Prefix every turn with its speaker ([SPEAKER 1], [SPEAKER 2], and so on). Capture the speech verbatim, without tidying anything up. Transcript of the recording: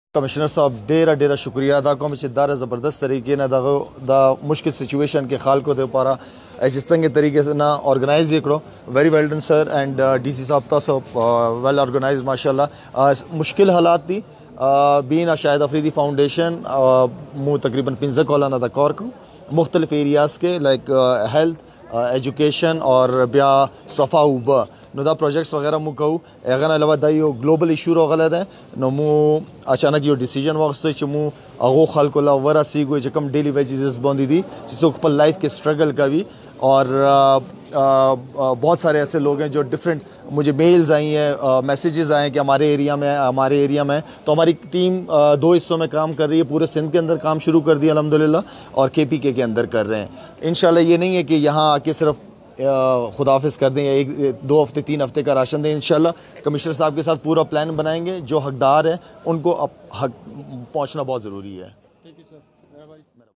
[SPEAKER 1] Commissioner साहब डेरा डेरा शुक्रिया अदा कम दार ज़बरदस्त तरीके ना दा मुश्किल सिचुएशन के खाल को दे पारा जिसंग तरीके से ना ऑर्गेनाइज ये करो very well done sir and D C साहब तो वेल ऑर्गेनाइज माशाल्लाह मुश्किल हालात थी बीन शाहिद अफरीदी फाउंडेशन मु तकरीबन पिंजा कॉला ना कौर को मुख्तलिफ एरियाज़ के लाइक हेल्थ एजुकेशन और ब्या सफ़ा उबा नो दा प्रोजेक्ट्स वगैरह मु कहूँ अगन अलावा दा यो ग्लोबल इशू रो गलत है नो मु अचानक यो डिसीजन वक्त से मु अगो खाल को ला वरा सी गो जकम डेली वेजेस बंदी थी जिसको पर लाइफ के स्ट्रगल का भी और आ, आ, आ, बहुत सारे ऐसे लोग हैं जो डिफरेंट मुझे मेल्स आई हैं मैसेजेस आए हैं कि हमारे एरिया में हमारे एरिया में तो हमारी टीम आ, दो हिस्सों में काम कर रही है। पूरे सिंध के अंदर काम शुरू कर दिया अल्हम्दुलिल्लाह और के पी के के अंदर कर रहे हैं। इंशाल्लाह ये नहीं है कि यहाँ आके सिर्फ खुदाफिज कर दें या एक दो हफ्ते तीन हफ्ते का राशन दें। इंशाल्लाह कमिश्नर साहब के साथ पूरा प्लान बनाएंगे। जो हकदार हैं उनको अब हक पहुँचना बहुत ज़रूरी है।